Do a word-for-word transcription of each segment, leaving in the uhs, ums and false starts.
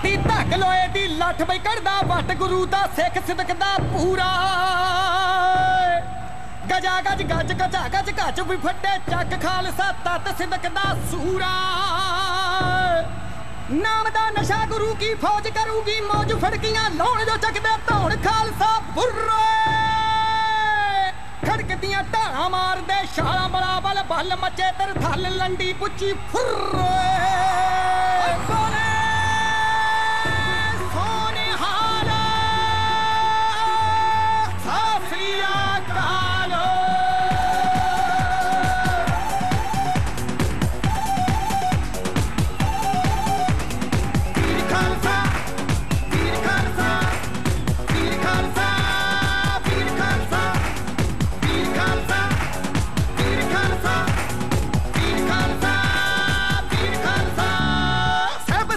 दी धक लोए दी लठ बई कढ़दा वट गुरु दा सिख सिदक दा पूरा गजा गज गज गजा गज गज भी फटे चक खालसा तत सिदक दा सूरा नाम दा नशा गुरु की फौज करूगी मौज फड़कियां लौण जो चकदे धौण खालसा बुर्रे खड़कदियां ढाला मार दे शाला बड़ा बल बल मचे तर थल लंडी पुची फुर्रे सोने सोने हारा साफिया कालो वीर खालसा वीर खालसा वीर खालसा वीर खालसा वीर खालसा वीर खालसा वीर खालसा वीर खालसा सब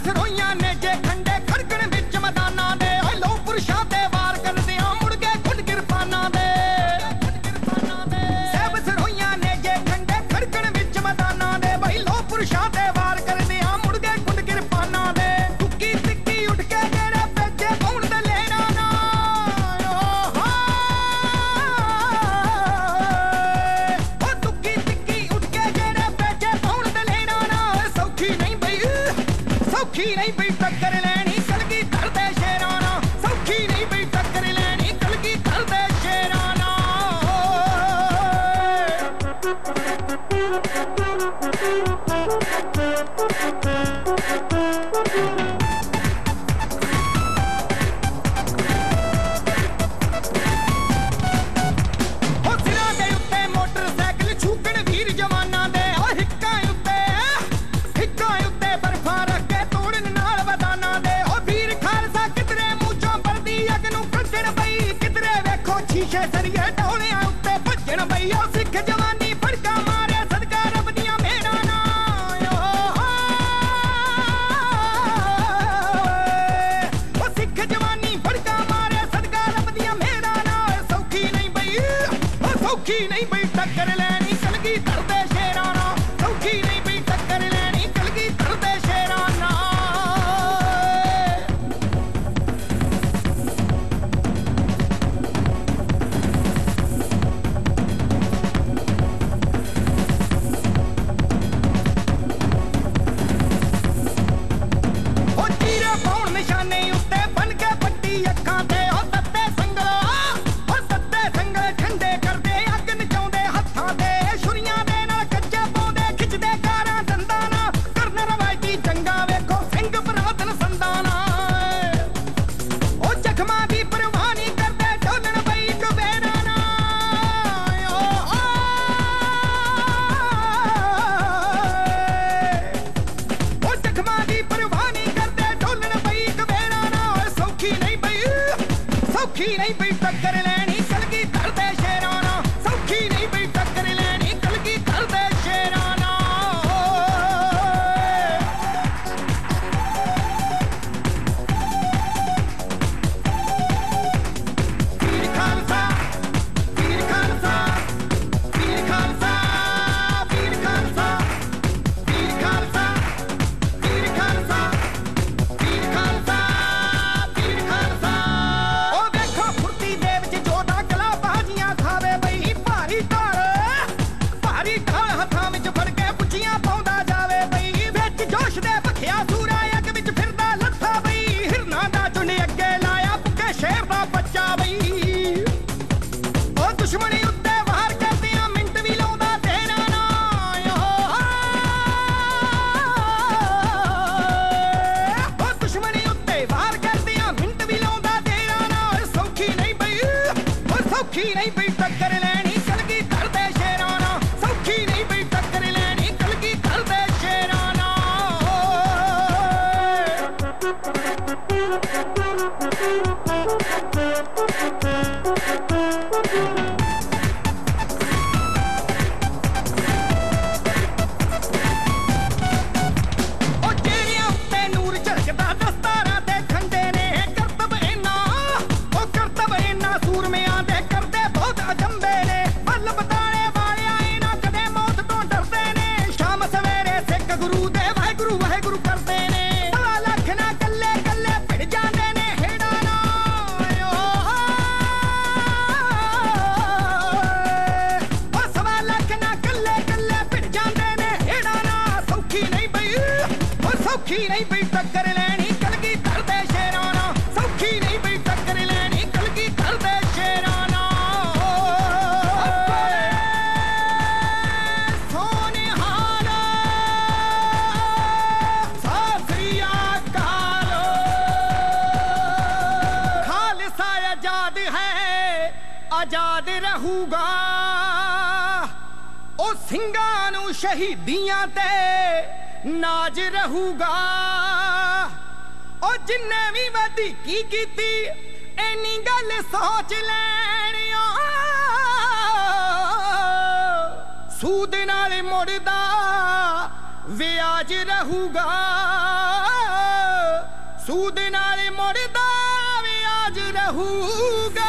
सौखी नहीं भी टक्कर लेनी कलगीधर दे शेरां नाल सौखी नहीं भी टक्कर लेनी कलगीधर दे शेरां नाल आजाद रहूगा ओ ਸਿੰਘਾਂ ਨੂੰ ਸ਼ਹੀਦੀਆਂ ਤੇ ਨਾਜ ਰਹੂਗਾ ਉਹ ਜਿੰਨੇ ਵੀ ਵਧੀਕੀ ਕੀਤੀ ਐਨੀ ਗੱਲ ਸੋਚ ਲੈਣਿਓ ਸੂਦ ਨਾਲ ਮੁੜਦਾ ਵਿਆਜ ਰਹੂਗਾ ਸੂਦ ਨਾਲ ਮੁੜਦਾ ਵਿਆਜ ਰਹੂਗਾ